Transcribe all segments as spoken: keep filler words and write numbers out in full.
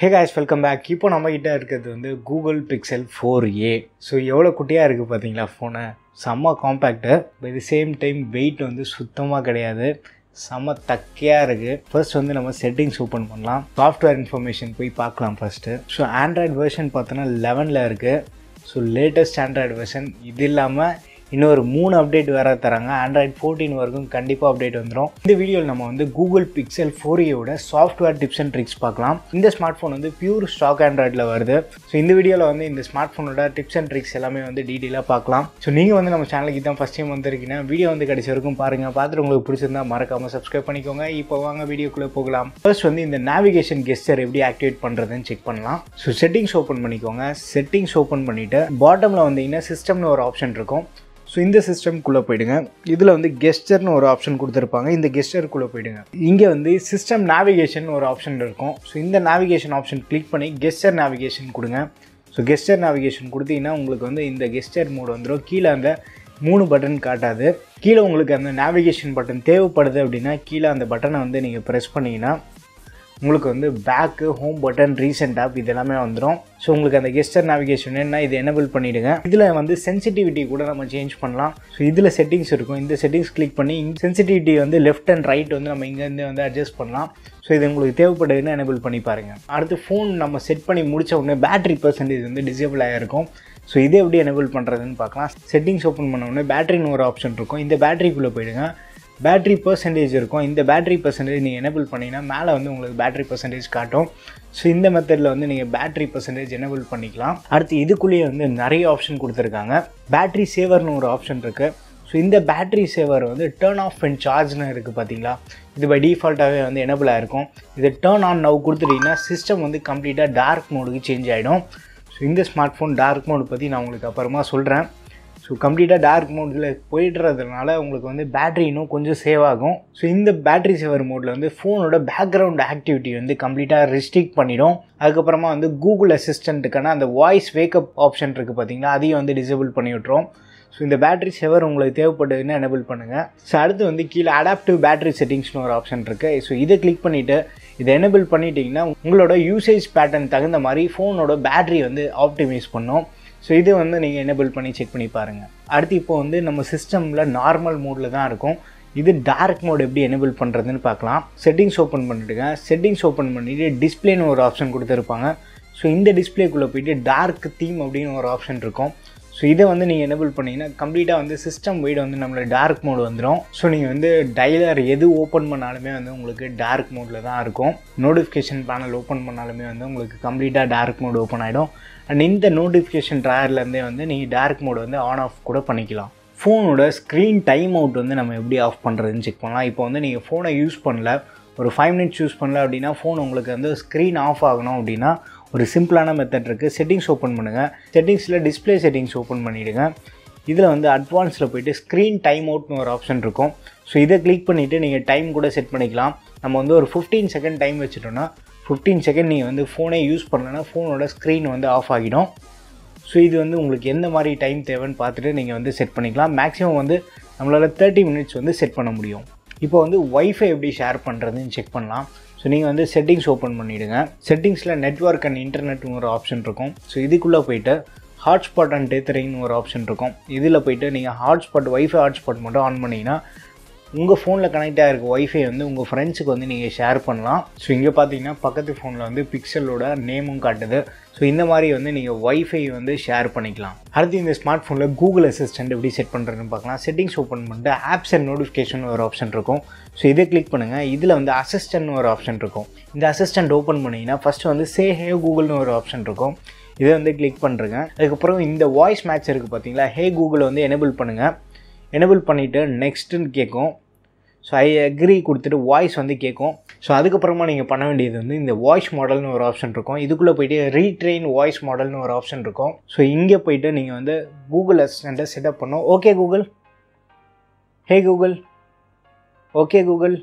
Hey guys, welcome back. இப்போ நம்ம கிட்ட இருக்குது வந்து Google Pixel four a. So எவ்வளோ குட்டியாக இருக்குது பார்த்தீங்களா ஃபோனை. செம்ம காம்பேக்டு, பட் இது சேம் டைம் வெயிட் வந்து சுத்தமாக கிடையாது, செம்ம தக்கையாக இருக்குது. ஃபர்ஸ்ட் வந்து நம்ம செட்டிங்ஸ் ஓப்பன் பண்ணலாம், சாஃப்ட்வேர் இன்ஃபர்மேஷன் போய் பார்க்கலாம் ஃபஸ்ட்டு. ஸோ ஆண்ட்ராய்டு வெர்ஷன் பார்த்தோன்னா லெவனில் இருக்குது. So latest Android version. இது இல்லாமல் இன்னொரு மூணு அப்டேட் வேறு தராங்க. ஆண்ட்ராய்டு ஃபோர்டீன் வரைக்கும் கண்டிப்பாக அப்டேட் வந்துடும். இந்த வீடியோவில் நம்ம வந்து கூகுள் பிக்சல் ஃபோர் ஏவோட சாஃப்ட்வேர் டிப்ஸ் அண்ட் ட்ரிக்ஸ் பார்க்கலாம். இந்த ஸ்மார்ட் ஃபோன் வந்து பியூர் ஸ்டாக் ஆண்ட்ராய்டில் வருது. ஸோ இந்த வீடியோவில் வந்து இந்த ஸ்மார்ட் ஃபோனோட டிப்ஸ் அண்ட் ட்ரிக்ஸ் எல்லாமே வந்து டீட்டெயிலாக பார்க்கலாம். ஸோ நீங்கள் வந்து நம்ம சேனலுக்கு தான் ஃபஸ்ட் டைம் வந்திருக்கீங்கன்னா வீடியோ வந்து கடைசி வரைக்கும் பாருங்கள். பார்த்துட்டு உங்களுக்கு பிடிச்சிருந்தா மறக்காமல் சப்ஸ்கிரைப் பண்ணிக்கோங்க. இப்போ வாங்க வீடியோக்குள்ளே போகலாம். ஃபர்ஸ்ட் வந்து இந்த நேவிகேஷன் கெஸ்டர் எப்படி ஆக்டிவேட் பண்ணுறதுன்னு செக் பண்ணலாம். ஸோ செட்டிங்ஸ் ஓப்பன் பண்ணிக்கோங்க. செட்டிங்ஸ் ஓப்பன் பண்ணிவிட்டு பாட்டமில் வந்தீங்கன்னா சிஸ்டம்னு ஒரு ஆப்ஷன் இருக்கும். ஸோ இந்த சிஸ்டம்குள்ளே போயிடுங்க. இதில் வந்து கெஸ்டர்னு ஒரு ஆப்ஷன் கொடுத்துருப்பாங்க. இந்த கெஸ்டருக்குள்ளே போயிடுங்க. இங்கே வந்து சிஸ்டம் நேவிகேஷன் ஒரு ஆப்ஷன் இருக்கும். ஸோ இந்த நேவிகேஷன் ஆப்ஷன் கிளிக் பண்ணி கெஸ்டர் நேவிகேஷன் கொடுங்க. ஸோ கெஸ்டர் நேவிகேஷன் கொடுத்தீங்கன்னா உங்களுக்கு வந்து இந்த கெஸ்டர் மோட் வந்துடும். கீழே அந்த மூணு பட்டன் காட்டாது. கீழே உங்களுக்கு அந்த நேவிகேஷன் பட்டன் தேவைப்படுது அப்படின்னா கீழே அந்த பட்டனை வந்து நீங்கள் ப்ரெஸ் பண்ணிங்கன்னா உங்களுக்கு வந்து back, home button, recent app இது எல்லாமே வந்துடும். ஸோ உங்களுக்கு அந்த கெஸ்டர் நேவிகேஷன் என்ன இது எனேபிள் பண்ணிவிடுங்க. இதில் வந்து சென்சிட்டிவிட்டி கூட நம்ம சேஞ்ச் பண்ணலாம். ஸோ இதில் செட்டிங்ஸ் இருக்கும். இந்த செட்டிங்ஸ் கிளிக் பண்ணி சென்சிட்டிவிட்டி வந்து லெஃப்ட் அண்ட் ரைட் வந்து நம்ம இங்கேருந்து வந்து அட்ஜஸ்ட் பண்ணலாம். ஸோ இது உங்களுக்கு தேவைப்படுதுன்னு எனேபிள் பண்ணி பாருங்கள். அடுத்து ஃபோன் நம்ம செட் பண்ணி முடித்த உடனே பேட்டரி பர்சன்டேஜ் வந்து டிசேபிள் ஆகிருக்கும். ஸோ இதை எப்படி எனேபிள் பண்ணுறதுன்னு பார்க்கலாம். செட்டிங்ஸ் ஓப்பன் பண்ண உடனே பேட்டரின்னு ஒரு ஆப்ஷன் இருக்கும். இந்த பேட்டரிக்குள்ளே போயிடுங்க. பேட்ரி பர்சன்டேஜ் இருக்கும். இந்த பேட்ரி பர்சன்டேஜ் நீங்கள் எனேபிள் பண்ணிங்கன்னா மேலே வந்து உங்களுக்கு பேட்ரி பர்சன்டேஜ் காட்டும். ஸோ இந்த மெத்தடில் வந்து நீங்கள் பேட்ரி பர்சன்டேஜ் எனேபிள் பண்ணிக்கலாம். அடுத்து இதுக்குள்ளேயே வந்து நிறைய ஆப்ஷன் கொடுத்துருக்காங்க. பேட்ரி சேவர்னு ஒரு ஆப்ஷன் இருக்குது. ஸோ இந்த பேட்ரி சேவர் வந்து டர்ன் ஆஃப் அண்ட் சார்ஜ்னு இருக்குது பார்த்தீங்களா. இது பை டிஃபால்ட்டாகவே வந்து எனேபிள் ஆகிருக்கும். இது டர்ன் ஆன் நவ் கொடுத்துட்டிங்கன்னா சிஸ்டம் வந்து கம்ப்ளீட்டாக டார்க் மோடுக்கு சேஞ்ச் ஆகிடும். ஸோ இந்த ஸ்மார்ட் ஃபோன் டார்க் மோடு பற்றி நான் உங்களுக்கு அப்புறமா சொல்கிறேன். ஸோ கம்ப்ளீட்டாக டார்க் மோடில் போயிடுறதுனால உங்களுக்கு வந்து பேட்ரி இன்னும் கொஞ்சம் சேவ் ஆகும். ஸோ இந்த பேட்ரி சேவர் மோடில் வந்து ஃபோனோட பேக்ரவுண்ட் ஆக்டிவிட்டி வந்து கம்ப்ளீட்டாக ரெஸ்ட்ரிக்ட் பண்ணிடும். அதுக்கப்புறமா வந்து கூகுள் அசிஸ்டண்ட்டுக்கான அந்த வாய்ஸ் வேக்கப் ஆப்ஷன் இருக்குது பார்த்தீங்களா, அதையும் வந்து டிசேபிள் பண்ணி விட்ரும். ஸோ இந்த பேட்ரி சேவர் உங்களுக்கு தேவைப்படுதுன்னு எனேபிள் பண்ணுங்கள். ஸோ அடுத்து வந்து கீழே அடாப்டிவ் பேட்ரி செட்டிங்ஸ்னு ஒரு ஆப்ஷன் இருக்குது. ஸோ இதை கிளிக் பண்ணிவிட்டு இதை எனேபிள் பண்ணிட்டீங்கன்னா உங்களோட யூசேஜ் பேட்டர்ன் தகுந்த மாதிரி ஃபோனோட பேட்ரி வந்து ஆப்டிமைஸ் பண்ணும். ஸோ இது வந்து நீங்கள் எனேபிள் பண்ணி செக் பண்ணி பாருங்கள். அடுத்து இப்போ வந்து நம்ம சிஸ்டமில் நார்மல் மோடில் தான் இருக்கும். இது டார்க் மோட் எப்படி எனேபிள் பண்ணுறதுன்னு பார்க்கலாம். செட்டிங்ஸ் ஓப்பன் பண்ணிவிடுங்க. செட்டிங்ஸ் ஓப்பன் பண்ணிவிட்டு டிஸ்பிளேன்னு ஒரு ஆப்ஷன் கொடுத்துருப்பாங்க. ஸோ இந்த டிஸ்பிளேக்குள்ளே போய்ட்டு டார்க் தீம் அப்படின்னு ஒரு ஆப்ஷன் இருக்கும். ஸோ இதை வந்து நீங்கள் எனேபிள் பண்ணிங்கன்னா கம்ப்ளீட்டாக வந்து சிஸ்டம் வைடு வந்து நம்மளோட டார்க் மோடு வந்துடும். ஸோ நீங்கள் வந்து டைலர் எது ஓப்பன் பண்ணாலுமே வந்து உங்களுக்கு டார்க் மோடில் தான் இருக்கும். நோட்டிஃபிகேஷன் பேனல் ஓப்பன் பண்ணாலுமே வந்து உங்களுக்கு கம்ப்ளீட்டாக டார்க் மோடு ஓப்பன் ஆகிடும். அண்ட் இந்த நோட்டிஃபிகேஷன் ட்ராயர்லேருந்தே வந்து நீங்கள் டார்க் மோடு வந்து ஆன் ஆஃப் கூட பண்ணிக்கலாம். ஃபோனோட ஸ்க்ரீன் டைம் அவுட் வந்து நம்ம எப்படி ஆஃப் பண்ணுறதுன்னு செக் பண்ணலாம். இப்போ வந்து நீங்கள் ஃபோனை யூஸ் பண்ணல, ஒரு ஃபைவ் மினிட்ஸ் யூஸ் பண்ணல அப்படின்னா ஃபோன் உங்களுக்கு வந்து ஸ்க்ரீன் ஆஃப் ஆகணும் அப்படின்னா ஒரு சிம்பிளான மெத்தட் இருக்குது. செட்டிங்ஸ் ஓப்பன் பண்ணுங்கள். செட்டிங்ஸில் டிஸ்பிளே செட்டிங்ஸ் ஓப்பன் பண்ணிவிடுங்க. இதில் வந்து அட்வான்ஸில் போய்ட்டு ஸ்க்ரீன் டைம் அவுட்னு ஒரு ஆப்ஷன் இருக்கும். ஸோ இதை கிளிக் பண்ணிவிட்டு நீங்கள் டைம் கூட செட் பண்ணிக்கலாம். நம்ம வந்து ஒரு ஃபிஃப்டீன் செகண்ட் டைம் வச்சுட்டோன்னா ஃபிஃப்டீன் செகண்ட் நீங்கள் வந்து ஃபோனே யூஸ் பண்ணலன்னா ஃபோனோட ஸ்க்ரீன் வந்து ஆஃப் ஆகிடும். ஸோ இது வந்து உங்களுக்கு எந்த மாதிரி டைம் தேவைன்னு பார்த்துட்டு நீங்கள் வந்து செட் பண்ணிக்கலாம். மேக்ஸிமம் வந்து நம்மளால் தேர்ட்டி மினிட்ஸ் வந்து செட் பண்ண முடியும். இப்போ வந்து வைஃபை எப்படி ஷேர் பண்ணுறதுன்னு செக் பண்ணலாம். ஸோ நீங்கள் வந்து செட்டிங்ஸ் ஓப்பன் பண்ணிவிடுங்க. செட்டிங்ஸில் நெட்வொர்க் அண்ட் இன்டர்நெட்னு ஒரு ஆப்ஷன் இருக்கும். ஸோ இதுக்குள்ளே போய்ட்டு ஹாட்ஸ்பாட் அண்ட் டேத்தரிங்னு ஒரு ஆப்ஷன் இருக்கும். இதில் போய்ட்டு நீங்கள் ஹாட்ஸ்பாட் வைஃபை ஹாட்ஸ்பாட் மட்டும் ஆன் பண்ணிங்கன்னா உங்கள் ஃபோனில் கனெக்ட் ஆகிருக்க வைஃபை வந்து உங்கள் ஃப்ரெண்ட்ஸுக்கு வந்து நீங்கள் ஷேர் பண்ணலாம். ஸோ இங்கே பார்த்தீங்கன்னா பக்கத்து ஃபோனில் வந்து பிக்சலோட நேமும் காட்டுது. ஸோ இந்த மாதிரி வந்து நீங்கள் வைஃபை வந்து ஷேர் பண்ணிக்கலாம். அடுத்து இந்த ஸ்மார்ட் ஃபோனில் கூகுள் அசிஸ்டண்ட் எப்படி செட் பண்ணுறதுன்னு பார்க்கலாம். செட்டிங்ஸ் ஓப்பன் பண்ணிட்டு ஆப்ஸ் அண்ட் நோட்டிஃபிகேஷன் ஒரு ஆப்ஷன் இருக்கும். ஸோ இதை கிளிக் பண்ணுங்கள். இதில் வந்து அசிஸ்டன்ட்னு ஒரு ஆப்ஷன் இருக்கும். இந்த அசிஸ்டண்ட் ஓப்பன் பண்ணிங்கன்னா ஃபஸ்ட்டு வந்து சே ஹே கூகுள்னு ஒரு ஆப்ஷன் இருக்கும். இதை வந்து கிளிக் பண்ணுறேங்க. அதுக்கப்புறம் இந்த வாய்ஸ் மேட்ச் இருக்குது பார்த்தீங்களா, ஹே கூகுளை வந்து எனேபிள் பண்ணுங்கள். எனேபிள் பண்ணிவிட்டு நெக்ஸ்ட்டுன்னு கேட்கும். ஸோ ஐ அக்ரி கொடுத்துட்டு வாய்ஸ் வந்து கேட்கும். ஸோ அதுக்கப்புறமா நீங்கள் பண்ண வேண்டியது வந்து இந்த வாய்ஸ் மாடல்னு ஒரு ஆப்ஷன் இருக்கும். இதுக்குள்ளே போய்ட்டு ரீட்ரெயின் வாய்ஸ் மாடல்னு ஒரு ஆப்ஷன் இருக்கும். ஸோ இங்கே போய்ட்டு நீங்கள் வந்து கூகுள் அசிஸ்டண்ட்டை செட்டப் பண்ணணும். Okay Google, hey Google, okay Google,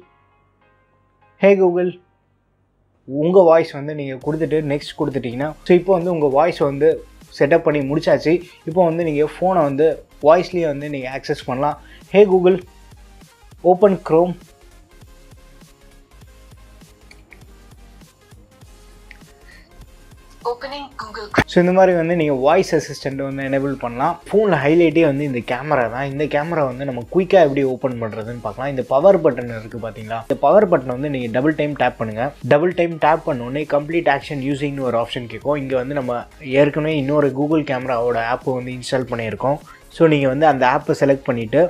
hey Google, உங்கள் வாய்ஸ் வந்து நீங்கள் கொடுத்துட்டு நெக்ஸ்ட் கொடுத்துட்டிங்கன்னா ஸோ இப்போ வந்து உங்கள் வாய்ஸ் வந்து செட்டப் பண்ணி முடிச்சாச்சு. இப்போ வந்து நீங்கள் ஃபோனை வந்து வாய்ஸ்லேயே வந்து நீங்கள் ஆக்சஸ் பண்ணலாம். Hey Google, open Chrome, Opening Google. So இந்த மாதிரி வந்து நீங்கள் வாய்ஸ் அசிஸ்டண்ட் வந்து எனேபிள் பண்ணலாம். ஃபோனில் ஹைலைட்டே வந்து இந்த கேமரா தான். இந்த கேமரா வந்து நம்ம குயிக்காக எப்படி ஓப்பன் பண்ணுறதுன்னு பார்க்கலாம். இந்த பவர் பட்டன் இருக்குது பார்த்தீங்களா, இந்த பவர் பட்டன் வந்து நீங்கள் டபுள் டைம் டேப் பண்ணுங்கள். டபுள் டைம் டேப் பண்ணோடனே கம்ப்ளீட் ஆக்ஷன் யூஸிங்னு ஒரு ஆப்ஷன் கேட்கும். இங்கே வந்து நம்ம ஏற்கனவே இன்னொரு கூகுள் கேமராவோட ஆப்பை வந்து இன்ஸ்டால் பண்ணியிருக்கோம். ஸோ நீங்கள் வந்து அந்த ஆப்பை செலக்ட் பண்ணிவிட்டு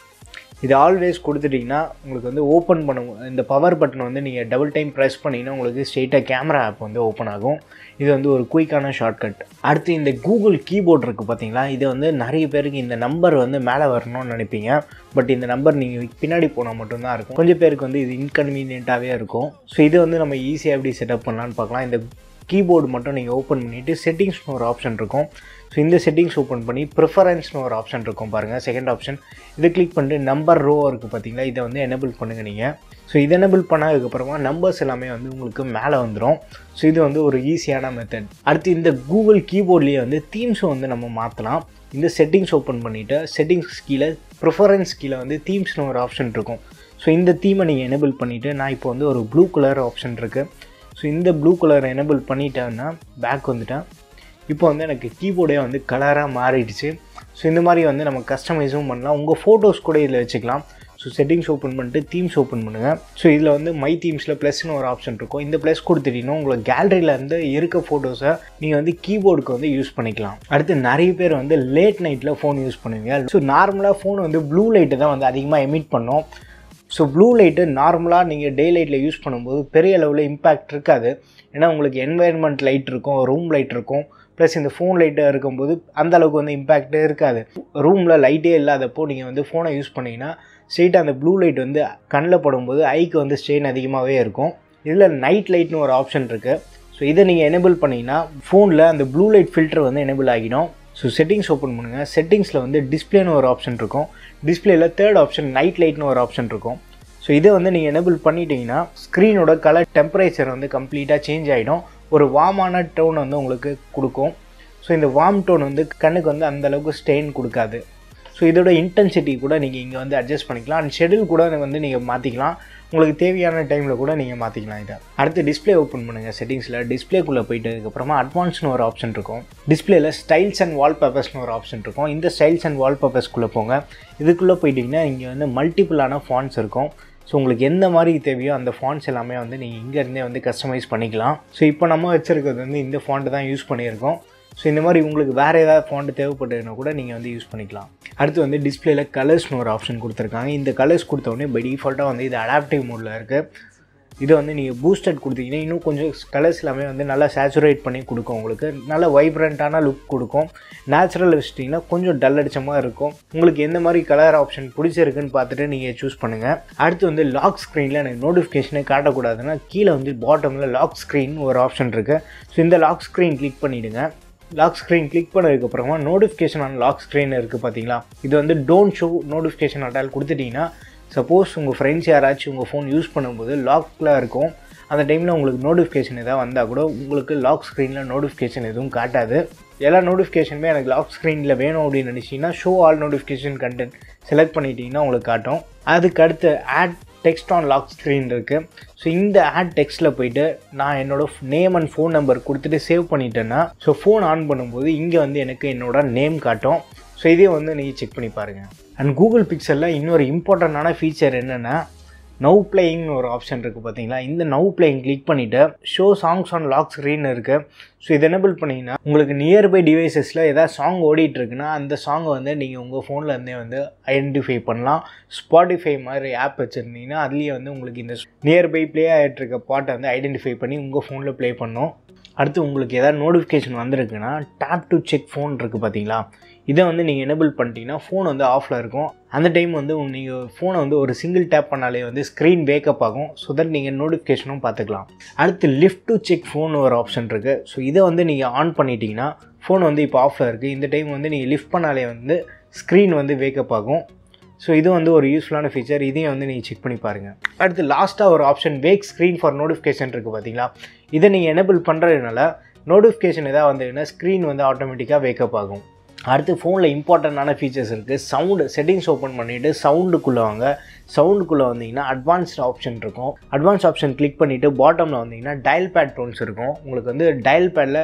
இது ஆல்வேஸ் கொடுத்துட்டிங்கன்னா உங்களுக்கு வந்து ஓப்பன் பண்ண இந்த பவர் பட்டன் வந்து நீங்கள் டபுள் டைம் ப்ரெஸ் பண்ணிங்கன்னா உங்களுக்கு ஸ்ட்ரெயிட்டாக கேமரா ஆப் வந்து ஓப்பன் ஆகும். இது வந்து ஒரு குயிக்கான ஷார்ட்கட். அடுத்து இந்த கூகுள் கீபோர்ட் இருக்குது பார்த்தீங்களா, இது வந்து நிறைய பேருக்கு இந்த நம்பர் வந்து மேலே வரணும்னு நினைப்பீங்க. பட் இந்த நம்பர் நீங்கள் பின்னாடி போனால் மட்டும்தான் இருக்கும். கொஞ்சம் பேருக்கு வந்து இது இன்கன்வீனியண்ட்டாகவே இருக்கும். ஸோ இது வந்து நம்ம ஈஸியாக எப்படி செட்டப் பண்ணலான்னு பார்க்கலாம். இந்த கீபோர்டு மட்டும் நீங்கள் ஓப்பன் பண்ணிவிட்டு செட்டிங்ஸ்னு ஒரு ஆப்ஷன் இருக்கும். ஸோ இந்த செட்டிங்ஸ் ஓப்பன் பண்ணி ப்ரிஃபரன்ஸ்னு ஒரு ஆப்ஷன் இருக்கும் பாருங்கள், செகண்ட் ஆப்ஷன். இதை கிளிக் பண்ணிட்டு நம்பர் ரோ இருக்குது பார்த்தீங்களா, இதை வந்து எனேபிள் பண்ணுங்கள் நீங்கள். ஸோ இதை எனேபிள் பண்ணதுக்கப்புறமா நம்பர்ஸ் எல்லாமே வந்து உங்களுக்கு மேலே வந்துடும். ஸோ இது வந்து ஒரு ஈஸியான மெத்தட். அடுத்து இந்த கூகுள் கீபோர்ட்லேயே வந்து தீம்ஸும் வந்து நம்ம மாற்றலாம். இந்த செட்டிங்ஸ் ஓப்பன் பண்ணிவிட்டு செட்டிங்ஸ் கீழே ப்ரிஃபரன்ஸ் கீழே வந்து தீம்ஸ்னு ஒரு ஆப்ஷன் இருக்கும். ஸோ இந்த தீமை நீங்கள் எனேபிள் பண்ணிவிட்டு நான் இப்போ வந்து ஒரு ப்ளூ கலர் ஆப்ஷன் இருக்குது. ஸோ இந்த ப்ளூ கலர் எனேபிள் பண்ணிட்டேன்னா பேக் வந்துட்டேன். இப்போ வந்து எனக்கு கீபோர்டே வந்து கலராக மாறிடுச்சு. ஸோ இந்த மாதிரி வந்து நம்ம கஸ்டமைஸும் பண்ணலாம். உங்கள் ஃபோட்டோஸ் கூட இதில் வச்சுக்கலாம். ஸோ செட்டிங்ஸ் ஓப்பன் பண்ணிட்டு தீம்ஸ் ஓப்பன் பண்ணுங்கள். ஸோ இதில் வந்து மை தீம்ஸில் ப்ளஸ்னு ஒரு ஆப்ஷன் இருக்கும். இந்த ப்ளஸ் கொடுத்துட்டீங்கன்னா உங்களுக்கு கேலரியிலேருந்து இருக்க ஃபோட்டோஸை நீங்கள் வந்து கீபோர்டுக்கு வந்து யூஸ் பண்ணிக்கலாம். அடுத்து நிறைய பேர் வந்து லேட் நைட்டில் ஃபோன் யூஸ் பண்ணுவீங்க. ஸோ நார்மலாக ஃபோன் வந்து ப்ளூ லைட்டு தான் வந்து அதிகமாக எமிட் பண்ணோம். ஸோ ப்ளூ லைட்டு நார்மலாக நீங்கள் டே லைட்டில் யூஸ் பண்ணும்போது பெரிய அளவில் இம்பேக்ட் இருக்காது. ஏன்னா உங்களுக்கு என்வைரன்மெண்ட் லைட் இருக்கும், ரூம் லைட் இருக்கும், ப்ளஸ் இந்த ஃபோன் லைட்டாக இருக்கும்போது அந்த அளவுக்கு வந்து இம்பேக்டே இருக்காது. ரூமில் லைட்டே இல்லாதப்போ நீங்கள் வந்து ஃபோனை யூஸ் பண்ணிங்கன்னா ஸ்ட்ரெயிட்டாக அந்த ப்ளூ லைட் வந்து கண்ணில் படும்போது ஐக்கு வந்து ஸ்ட்ரெயின் அதிகமாகவே இருக்கும். இதில் நைட் லைட்னு ஒரு ஆப்ஷன் இருக்குது. ஸோ இதை நீங்கள் எனேபிள் பண்ணிங்கன்னா ஃபோனில் அந்த ப்ளூ லைட் ஃபில்டர் வந்து எனேபிள் ஆகிடும். ஸோ செட்டிங்ஸ் ஓப்பன் பண்ணுங்கள். செட்டிங்ஸில் வந்து டிஸ்பிளேன்னு ஒரு ஆப்ஷன் இருக்கும். டிஸ்பிளேயில் தேர்ட் ஆப்ஷன் நைட் லைட்னு ஒரு ஆப்ஷன் இருக்கும். ஸோ இதை வந்து நீங்கள் எனேபிள் பண்ணிட்டீங்கன்னா ஸ்க்ரீனோட கலர் டெம்பரேச்சர் வந்து கம்ப்ளீட்டாக சேஞ்ச் ஆகிடும். ஒரு வார்மான டோன் வந்து உங்களுக்கு கொடுக்கும். ஸோ இந்த வார்ம் டோன் வந்து கண்ணுக்கு வந்து அந்தளவுக்கு ஸ்ட்ரெயின் கொடுக்காது. ஸோ இதோட இன்டென்சிட்டி கூட நீங்கள் இங்கே வந்து அட்ஜஸ்ட் பண்ணிக்கலாம். அண்ட் ஷெடியூல் கூட வந்து நீங்கள் மாற்றிக்கலாம். உங்களுக்கு தேவையான டைமில் கூட நீங்கள் மாற்றிக்கலாம் இதை. அடுத்து டிஸ்பிளே ஓப்பன் பண்ணுங்கள். செட்டிங்ஸில் டிஸ்பிளேக்குள்ளே போயிட்டதுக்கப்புறமா அட்வான்ஸ்னு ஒரு ஆப்ஷன் இருக்கும். டிஸ்பிளேயில் ஸ்டைல்ஸ் அண்ட் வால்பேப்பர்ஸ்னு ஒரு ஆப்ஷன் இருக்கும். இந்த ஸ்டைல்ஸ் அண்ட் வால்பேப்பர்ஸ்குள்ளே போங்க. இதுக்குள்ளே போயிட்டிங்கன்னா இங்கே வந்து மல்டிபிளான ஃபாண்ட்ஸ் இருக்கும். ஸோ உங்களுக்கு எந்த மாதிரி தேவையோ அந்த ஃபாண்ட்ஸ் எல்லாமே வந்து நீங்கள் இங்கேருந்தே வந்து கஸ்டமைஸ் பண்ணிக்கலாம். ஸோ இப்போ நம்ம வச்சுருக்கிறது வந்து இந்த ஃபாண்ட்டு தான் யூஸ் பண்ணியிருக்கோம். ஸோ இந்த மாதிரி உங்களுக்கு வேறு ஏதாவது ஃபாண்ட்டு தேவைப்பட்டதுன்னா கூட நீங்கள் வந்து யூஸ் பண்ணிக்கலாம். அடுத்து வந்து டிஸ்பிளேயில் கலர்ஸ்னு ஒரு ஆப்ஷன் கொடுத்துருக்காங்க. இந்த கலர்ஸ் கொடுத்தோடனே பை டிஃபால்ட்டாக வந்து இது அடாப்டிவ் மோடில் இருக்குது. இதை வந்து நீங்கள் பூஸ்டட் கொடுத்தீங்கன்னா இன்னும் கொஞ்சம் கலர்ஸ் எல்லாமே வந்து நல்லா சேச்சுரேட் பண்ணி கொடுக்கும். உங்களுக்கு நல்ல வைப்ரண்ட்டான லுக் கொடுக்கும். நேச்சுரல் வச்சிட்டிங்கன்னா கொஞ்சம் டல் அடித்த மாதிரி இருக்கும். உங்களுக்கு எந்த மாதிரி கலர் ஆப்ஷன் பிடிச்சிருக்குன்னு பார்த்துட்டு நீங்கள் சூஸ் பண்ணுங்கள். அடுத்து வந்து லாக் ஸ்க்ரீனில் எனக்கு நோட்டிஃபிகேஷனே காட்டக்கூடாதுன்னா கீழே வந்து பாட்டமில் லாக் ஸ்க்ரீன் ஒரு ஆப்ஷன் இருக்குது. ஸோ இந்த லாக் ஸ்க்ரீன் கிளிக் பண்ணிவிடுங்க. லாக் ஸ்க்ரீன் கிளிக் பண்ணதுக்கப்புறமா நோட்டிஃபிகேஷன் ஆன் லாக் ஸ்க்ரீன் இருக்குது பார்த்தீங்களா, இது வந்து டோன்ட் ஷோ நோட்டிஃபிகேஷன் அட்டால் கொடுத்துட்டிங்கன்னா சப்போஸ் உங்கள் ஃப்ரெண்ட்ஸ் யாராச்சும் உங்கள் ஃபோன் யூஸ் பண்ணும்போது லாக்கில் இருக்கும், அந்த டைமில் உங்களுக்கு நோட்டிஃபிகேஷன் எதாவது வந்தால் கூட உங்களுக்கு லாக் ஸ்க்ரீனில் நோட்டிஃபிகேஷன் எதுவும் காட்டாது. எல்லா நோட்டிஃபிகேஷனுமே எனக்கு லாக் ஸ்க்ரீனில் வேணும் அப்படின்னு நினச்சிங்கன்னா show all notification content select பண்ணிட்டீங்கன்னா உங்களுக்கு காட்டும். அதுக்கு அடுத்து add text on lock screen இருக்குது. ஸோ இந்த ஆட் டெக்ஸ்ட்டில் போய்ட்டு நான் என்னோடய நேம் அண்ட் ஃபோன் நம்பர் கொடுத்துட்டு சேவ் பண்ணிட்டேன்னா ஸோ ஃபோன் ஆன் பண்ணும்போது இங்கே வந்து எனக்கு என்னோடய நேம் காட்டும். ஸோ இதே வந்து நீங்கள் செக் பண்ணி பாருங்கள். அண்ட் கூகுள் பிக்சலில் இன்னொரு இம்பார்ட்டண்ட்டான ஃபீச்சர் என்னென்னா நவ் பிளேயிங்னு ஒரு ஆப்ஷன் இருக்குது பார்த்தீங்களா, இந்த நவ் பிளேயிங் கிளிக் பண்ணிவிட்டு show songs on lock screen இருக்குது. ஸோ இது எனேபிள் பண்ணிங்கன்னா உங்களுக்கு நியர்பை டிவைசஸில் ஏதாவது சாங் ஓடிட்டுருக்குன்னா அந்த சாங்கை வந்து நீங்கள் உங்கள் ஃபோனில் இருந்தே வந்து ஐடென்டிஃபை பண்ணலாம். ஸ்பாட்டிஃபை மாதிரி ஆப் வச்சுருந்தீங்கன்னா அதுலேயே வந்து உங்களுக்கு இந்த நியர்பை ப்ளே ஆகிட்டு இருக்க பாட்டை வந்து ஐடென்டிஃபை பண்ணி உங்கள் ஃபோனில் ப்ளே பண்ணும். அடுத்து உங்களுக்கு எதாவது நோட்டிஃபிகேஷன் வந்திருக்குன்னா டேப் டு செக் ஃபோன் இருக்குது பார்த்தீங்களா, இதை வந்து நீங்கள் எனேபிள் பண்ணிட்டீங்கன்னா ஃபோன் வந்து ஆஃபில் இருக்கும். அந்த டைம் வந்து நீங்கள் ஃபோனை வந்து ஒரு சிங்கிள் டேப் பண்ணாலே வந்து ஸ்க்ரீன் வேக்கப் ஆகும். ஸோ தட் நீங்கள் நோட்டிஃபிகேஷனும் பார்த்துக்கலாம். அடுத்து லிஃப்ட் டு செக் ஃபோன் ஒரு ஆப்ஷன் இருக்குது. ஸோ இதை வந்து நீங்கள் ஆன் பண்ணிட்டீங்கன்னா ஃபோன் வந்து இப்போ ஆஃபில் இருக்குது. இந்த டைம் வந்து நீங்கள் லிஃப்ட் பண்ணாலே வந்து ஸ்க்ரீன் வந்து வேக்கப் ஆகும். ஸோ இது வந்து ஒரு யூஸ்ஃபுல்லான ஃபீச்சர், இதையும் வந்து நீங்கள் செக் பண்ணி பாருங்கள். அடுத்து லாஸ்ட்டாக ஒரு option wake screen for notification இருக்குது பார்த்தீங்களா, இதை நீங்கள் எனேபிள் பண்ணுறதுனால நோட்டிஃபிகேஷன் எதாவது வந்ததுன்னா ஸ்க்ரீன் வந்து ஆட்டோமேட்டிக்காக வேக்கப் ஆகும். அடுத்து ஃபோனில் இம்பார்ட்டண்ட்டான ஃபீச்சர்ஸ் இருக்குது. சவுண்டு செட்டிங்ஸ் ஓப்பன் பண்ணிவிட்டு சவுண்டுக்குள்ளே வாங்க. சவுண்டுக்குள்ளே வந்தீங்கன்னா அட்வான்ஸ்ட் ஆப்ஷன் இருக்கும். அட்வான்ஸ் ஆப்ஷன் கிளிக் பண்ணிவிட்டு பாட்டமில் வந்தீங்கன்னா டயல் பேட் டோன்ஸ் இருக்கும். உங்களுக்கு வந்து டயல் பேடில்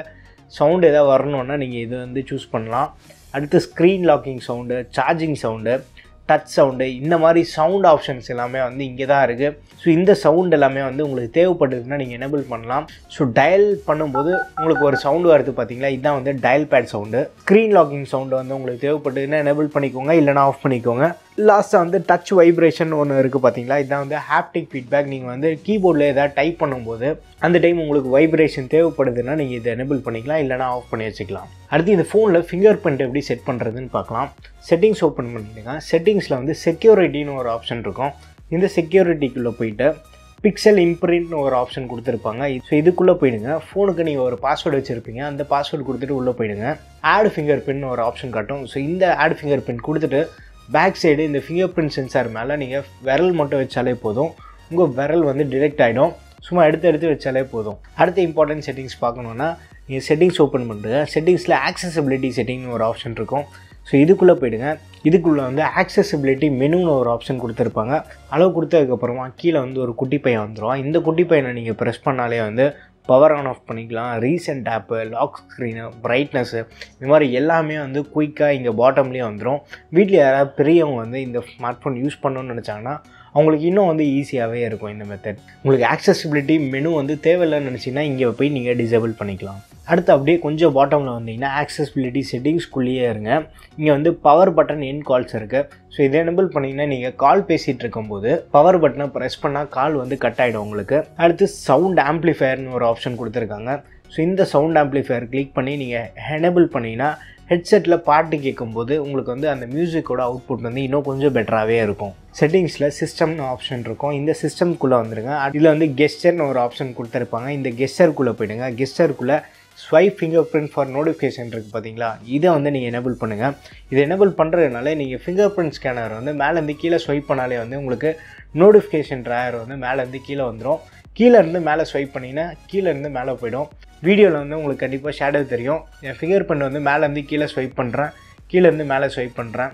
சவுண்டு எதாவது வரணுன்னா நீங்கள் இது வந்து சூஸ் பண்ணலாம். அடுத்து screen locking sound, charging sound, touch sound, இந்த மாதிரி சவுண்ட் ஆப்ஷன்ஸ் எல்லாமே வந்து இங்கே தான் இருக்குது. ஸோ இந்த சவுண்ட் எல்லாமே வந்து உங்களுக்கு தேவைப்படுதுன்னா நீங்கள் எனேபிள் பண்ணலாம். ஸோ டயல் பண்ணும்போது உங்களுக்கு ஒரு சவுண்டு வருது பார்த்தீங்களா, இதுதான் வந்து dial pad sound. Screen locking sound வந்து உங்களுக்கு தேவைப்படுதுன்னா எனேபிள் பண்ணிக்கோங்க, இல்லைனா ஆஃப் பண்ணிக்கோங்க. லாஸ்ட்டாக வந்து டச் வைப்ரேஷன் ஒன்று இருக்குது பார்த்தீங்களா, இதுதான் வந்து ஹாப்டிக் ஃபீட்பேக். நீங்கள் வந்து கீபோர்டில் எதாவது டைப் பண்ணும்போது அந்த டைம் உங்களுக்கு வைப்ரேஷன் தேவைப்படுதுன்னா நீங்கள் இதை எனேபிள் பண்ணிக்கலாம், இல்லைனா ஆஃப் பண்ணி வச்சுக்கலாம். அடுத்து இந்த ஃபோனில் ஃபிங்கர் பிரிண்ட் எப்படி செட் பண்ணுறதுன்னு பார்க்கலாம். செட்டிங்ஸ் ஓப்பன் பண்ணிடுங்க. செட்டிங்ஸில் வந்து செக்யூரிட்டின்னு ஒரு ஆப்ஷன் இருக்கும். இந்த செக்யூரிட்டிக்குள்ளே போயிட்டு பிக்சல் இம்ப்ரிண்ட்னு ஒரு ஆப்ஷன் கொடுத்துருப்பாங்க. ஸோ இதுக்குள்ளே போயிடுங்க. ஃபோனுக்கு நீங்கள் ஒரு பாஸ்வேர்டு வச்சுருப்பீங்க, அந்த பாஸ்வேர்டு கொடுத்துட்டு உள்ளே போயிடுங்க. ஆட் ஃபிங்கர் பிரிண்ட் ஒரு ஆப்ஷன் காட்டும். ஸோ இந்த ஆட் ஃபிங்கர் பிரிண்ட் கொடுத்துட்டு பேக் சைடு இந்த ஃபிங்கர் பிரிண்ட் சென்சார் மேலே நீங்கள் விரல் மட்டும் வச்சாலே போதும், உங்கள் விரல் வந்து டிடெக்ட் ஆகிடும். சும்மா எடுத்து எடுத்து வச்சாலே போதும். அடுத்த இம்பார்ட்டன்ட் செட்டிங்ஸ் பார்க்கணுன்னா நீங்கள் செட்டிங்ஸ் ஓப்பன் பண்ணுறீங்க. செட்டிங்ஸில் ஆக்சசிபிலிட்டி செட்டிங்னு ஒரு ஆப்ஷன் இருக்கும். ஸோ இதுக்குள்ளே போயிடுங்க. இதுக்குள்ளே வந்து ஆக்சசிபிலிட்டி மெனுன்னு ஒரு ஆப்ஷன் கொடுத்துருப்பாங்க. அளவு கொடுத்ததுக்கப்புறமா கீழே வந்து ஒரு குட்டி பையன் வந்துடும். இந்த குட்டி பையனை நீங்கள் ப்ரெஸ் பண்ணாலே வந்து பவர் ஆன் ஆஃப் பண்ணிக்கலாம். Recent app, lock screen, brightness, இந்த மாதிரி எல்லாமே வந்து குயிக்காக இங்கே பாட்டம்லேயே வந்துடும். வீட்டில் யாராவது பெரியவங்க வந்து இந்த ஸ்மார்ட் ஃபோன் யூஸ் பண்ணணும்னு நினச்சாங்கன்னா அவங்களுக்கு இன்னும் வந்து ஈஸியாகவே இருக்கும் இந்த மெத்தட். உங்களுக்கு ஆக்சசிபிலிட்டி மெனு வந்து தேவையில்லைன்னு நினச்சிங்கன்னா இங்கே போய் நீங்கள் டிசேபிள் பண்ணிக்கலாம். அடுத்து அப்படியே கொஞ்சம் பாட்டமில் வந்தீங்கன்னா ஆக்சசிபிலிட்டி செட்டிங்ஸ்குள்ளேயே இருங்க. இங்கே வந்து பவர் பட்டன் என் கால்ஸ் இருக்குது. ஸோ இதை எனேபிள் பண்ணிங்கன்னா நீங்கள் கால் பேசிகிட்டு இருக்கும்போது பவர் பட்டனை ப்ரெஸ் பண்ணால் கால் வந்து கட் ஆகிடும் உங்களுக்கு. அடுத்து சவுண்ட் ஆம்ப்ளிஃபயர்னு ஒரு ஆப்ஷன் கொடுத்துருக்காங்க. ஸோ இந்த சவுண்ட் ஆம்ப்ளிஃபயர் கிளிக் பண்ணி நீங்கள் எனேபிள் பண்ணிங்கன்னா ஹெட்செட்டில் பாட்டு கேட்கும்போது உங்களுக்கு வந்து அந்த மியூசிக்கோட அவுட்புட் வந்து இன்னும் கொஞ்சம் பெட்டராகவே இருக்கும். செட்டிங்ஸில் சிஸ்டம்னு ஆப்ஷன் இருக்கும். இந்த சிஸ்டம்குள்ளே வந்துடுங்க. இதில் வந்து கெஸ்டர்னு ஒரு ஆப்ஷன் கொடுத்துருப்பாங்க. இந்த கெஸ்டருக்குள்ளே போயிடுங்க. கெஸ்டருக்குள்ளே swipe fingerprint for notification இருக்குது பார்த்தீங்களா, இதை வந்து நீங்கள் எனேபிள் பண்ணுங்கள். இதை எனேபிள் பண்ணுறதுனால நீங்கள் ஃபிங்கர் பிரிண்ட் ஸ்கேனர் வந்து மேலேருந்து கீழே ஸ்வைப் பண்ணாலே வந்து உங்களுக்கு நோட்டிஃபிகேஷன் ட்ராயர் வந்து மேலேருந்து கீழே வந்துடும். கீழே இருந்து மேலே ஸ்வைப் பண்ணிங்கன்னா கீழே இருந்து மேலே போய்டும். வீடியோவில் வந்து உங்களுக்கு கண்டிப்பாக ஷேடோ தெரியும். என் ஃபிங்கர் பிரிண்ட் வந்து மேலேருந்து கீழே ஸ்வைப் பண்ணுறேன், கீழேருந்து மேலே ஸ்வைப் பண்ணுறேன்.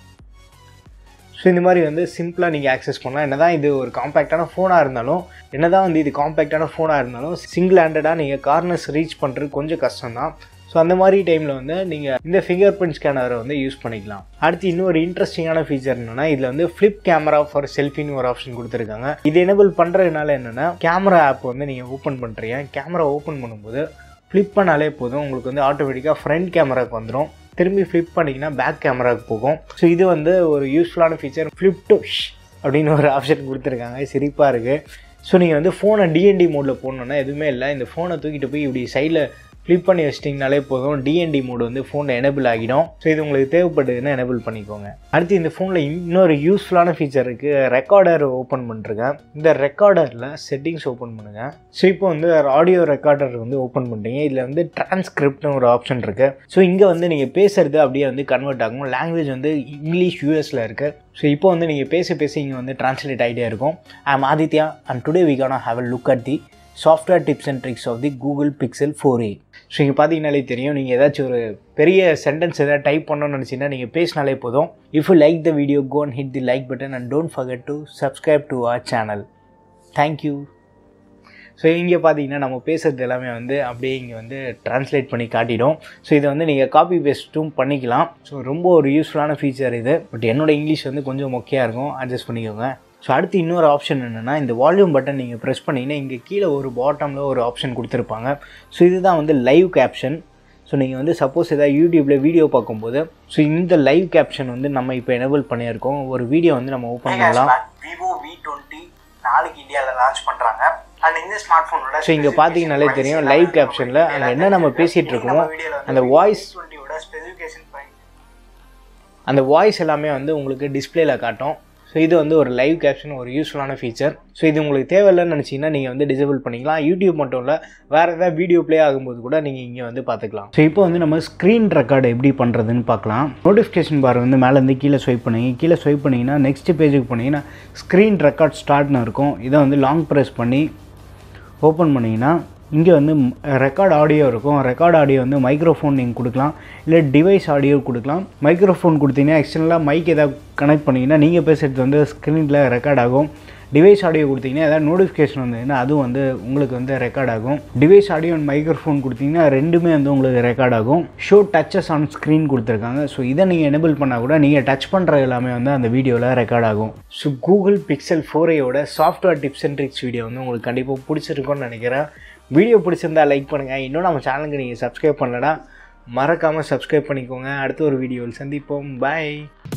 ஸோ இந்த மாதிரி வந்து சிம்பிளாக நீங்கள் ஆக்சஸ் பண்ணலாம். என்ன தான் இது ஒரு காம்பேக்டான ஃபோனாக இருந்தாலும் என்ன தான் வந்து இது காம்பேக்டான ஃபோனாக இருந்தாலும் சிங்கிள் ஹேண்டடாக நீங்கள் கார்னர்ஸ் ரீச் பண்ணுறது கொஞ்சம் கஷ்டம் தான். ஸோ அந்த மாதிரி டைமில் வந்து நீங்கள் இந்த ஃபிங்கர் பிரிண்ட் ஸ்கேனரை வந்து யூஸ் பண்ணிக்கலாம். அடுத்து இன்னொரு இன்ட்ரெஸ்டிங்கான ஃபீச்சர் என்னென்னா இதில் வந்து ஃப்ளிப் கேமரா ஃபார் செல்ஃபின்னு ஒரு ஆப்ஷன் கொடுத்துருக்காங்க. இது எனேபிள் பண்ணுறதுனால என்னென்னா கேமரா ஆப் வந்து நீங்கள் ஓப்பன் பண்ணுறீங்க. கேமரா ஓப்பன் பண்ணும்போது ஃப்ளிப் பண்ணாலே போதும், உங்களுக்கு வந்து ஆட்டோமேட்டிக்காக ஃப்ரண்ட் கேமராவுக்கு வந்துடும். திரும்பி ஃப்ளிப் பண்ணிங்கன்னா பேக் கேமராவுக்கு போகும். ஸோ இது வந்து ஒரு யூஸ்ஃபுல்லான ஃபீச்சர். ஃப்ளிப் டு அப்படின்னு ஒரு ஆப்ஷன் கொடுத்துருக்காங்க, சிரிப்பாக இருக்குது. ஸோ நீங்கள் வந்து ஃபோனை டிஎன்டி மோடில் போடணுன்னா எதுவுமே இல்லை, இந்த ஃபோனை தூக்கிட்டு போய் இப்படி சைடில் ஃப்ளிப் பண்ணி வச்சிட்டிங்கனாலே போதும், டிஎன்டி மோடு வந்து ஃபோனில் எனேபிள் ஆகிடும். ஸோ இது உங்களுக்கு தேவைப்படுதுன்னா எனேபிள் பண்ணிக்கோங்க. அடுத்து இந்த ஃபோனில் இன்னொரு யூஸ்ஃபுல்லான ஃபீச்சர் இருக்குது. ரெக்கார்டர் ஓப்பன் பண்ணுறேன். இந்த ரெக்கார்டரில் செட்டிங்ஸ் ஓப்பன் பண்ணுங்கள். ஸோ இப்போ வந்து ஆடியோ ரெக்கார்டர் வந்து ஓப்பன் பண்ணுறீங்க. இதில் வந்து டிரான்ஸ்கிரிப்ட்னு ஒரு ஆப்ஷன் இருக்குது. ஸோ இங்கே வந்து நீங்கள் பேசுகிறது அப்படியே வந்து கன்வெர்ட் ஆகும். லாங்குவேஜ் வந்து இங்கிலீஷ் யூஎஸில் இருக்குது. ஸோ இப்போ வந்து நீங்கள் பேச பேச இங்கே வந்து டிரான்ஸ்லேட் ஆகிட்டே இருக்கும். I am Aditya and today we gonna have a look at the software tips and tricks of the Google Pixel four A. So இங்கே பார்த்தீங்கனாலே தெரியும், நீங்கள் ஏதாச்சும் ஒரு பெரிய சென்டென்ஸ் எதாவது டைப் பண்ணணும்னு நினச்சிங்கன்னா நீங்கள் பேசினாலே போதும். If you like the video go and hit the like button and don't forget to subscribe to our channel. Thank you. So இங்கே பார்த்தீங்கன்னா நம்ம பேசுகிறது எல்லாமே வந்து அப்படியே இங்கே வந்து ட்ரான்ஸ்லேட் பண்ணி காட்டிடும். ஸோ இதை வந்து நீங்கள் காப்பி பேஸ்ட்டும் பண்ணிக்கலாம். ஸோ ரொம்ப ஒரு யூஸ்ஃபுல்லான ஃபீச்சர் இது. பட் என்னோடய இங்கிலீஷ் வந்து கொஞ்சம் மொக்கையாக இருக்கும், அட்ஜஸ்ட் பண்ணிக்கோங்க. ஸோ அடுத்து இன்னொரு ஆப்ஷன் என்னென்னா இந்த வால்யூம் பட்டன் நீங்கள் ப்ரெஸ் பண்ணிங்கன்னா இங்கே கீழே ஒரு பாட்டமில் ஒரு ஆப்ஷன் கொடுத்துருப்பாங்க. ஸோ இதுதான் வந்து லைவ் கேப்ஷன். ஸோ நீங்கள் வந்து சப்போஸ் ஏதாவது யூடியூப்பில் வீடியோ பார்க்கும்போது ஸோ இந்த லைவ் கேப்ஷன் வந்து நம்ம இப்போ எனேபிள் பண்ணியிருக்கோம். ஒரு வீடியோ வந்து நம்ம ஓப்பன் பண்ணலாம். விவோ வி டுவெண்ட்டி நாளைக்கு இந்தியாவில் லான்ச் பண்ணுறாங்க. அண்ட் இந்த ஸ்மார்ட் ஃபோனோட ஸோ இங்கே பார்த்தீங்கன்னாலே தெரியும் லைவ் கேப்ஷனில் அங்கே என்ன நம்ம பேசிகிட்டு இருக்கோமோ அந்த வாய்ஸ் ஸ்பெசிஃபிகேஷன் அந்த வாய்ஸ் எல்லாமே வந்து உங்களுக்கு டிஸ்பிளேல காட்டும். ஸோ இது வந்து ஒரு லைவ் கேப்ஷன், ஒரு யூஸ்ஃபுல்லான ஃபீச்சர். ஸோ இது உங்களுக்கு தேவையில்லைன்னு நினச்சிங்கன்னா நீங்கள் வந்து டிசேபிள் பண்ணிக்கலாம். யூடியூப் மட்டும் இல்லை, வேறு ஏதாவது வீடியோ ப்ளே ஆகும்போது கூட நீங்கள் இங்கே வந்து பார்த்துக்கலாம். ஸோ இப்போ வந்து நம்ம ஸ்க்ரீன் ரெக்கார்டு எப்படி பண்ணுறதுன்னு பார்க்கலாம். நோட்டிஃபிகேஷன் பார் வந்து மேலேருந்து கீழே ஸ்வைப் பண்ணுங்க. கீழே ஸ்வைப் பண்ணிங்கன்னா நெக்ஸ்ட் பேஜுக்கு போனீங்கன்னா ஸ்க்ரீன் ரெக்கார்ட் ஸ்டார்ட்னு இருக்கும். இதை வந்து லாங் ப்ரெஸ் பண்ணி ஓப்பன் பண்ணிங்கன்னா இங்கே வந்து ரெக்கார்ட் ஆடியோ இருக்கும். ரெக்கார்ட் ஆடியோ வந்து மைக்ரோஃபோன் நீங்கள் கொடுக்கலாம், இல்லை டிவைஸ் ஆடியோ கொடுக்கலாம். மைக்ரோஃபோன் கொடுத்தீங்கன்னா எக்ஸ்டர்னலாக மைக் எதாவது கனெக்ட் பண்ணிங்கன்னா நீங்கள் பேசுகிறது வந்து ஸ்க்ரீனில் ரெக்கார்ட் ஆகும். டிவைஸ் ஆடியோ கொடுத்தீங்கன்னா ஏதாவது நோட்டிஃபிகேஷன் வந்ததுன்னா அதுவும் வந்து உங்களுக்கு வந்து ரெக்கார்ட் ஆகும். டிவைஸ் ஆடியோ அண்ட் மைக்ரோஃபோன் கொடுத்தீங்கன்னா ரெண்டுமே வந்து உங்களுக்கு ரெக்கார்ட் ஆகும். ஷோ டச்சஸ் ஆன் ஸ்க்ரீன் கொடுத்துருக்காங்க. ஸோ இதை நீங்கள் எனேபிள் பண்ணால் கூட நீங்கள் டச் பண்ணுற எல்லாமே வந்து அந்த வீடியோவில் ரெக்கார்ட் ஆகும். ஸோ கூகுள் பிக்சல் ஃபோர் ஏயோட software tips and tricks video வந்து உங்களுக்கு கண்டிப்பாக பிடிச்சிருக்கும்னு நினைக்கிறேன். வீடியோ பிடிச்சிருந்தா லைக் பண்ணுங்கள். இன்னும் நம்ம சேனலுக்கு நீங்கள் சப்ஸ்கிரைப் பண்ணலன்னா மறக்காமல் சப்ஸ்கிரைப் பண்ணிக்கோங்க. அடுத்த ஒரு வீடியோவில் சந்திப்போம். பாய்.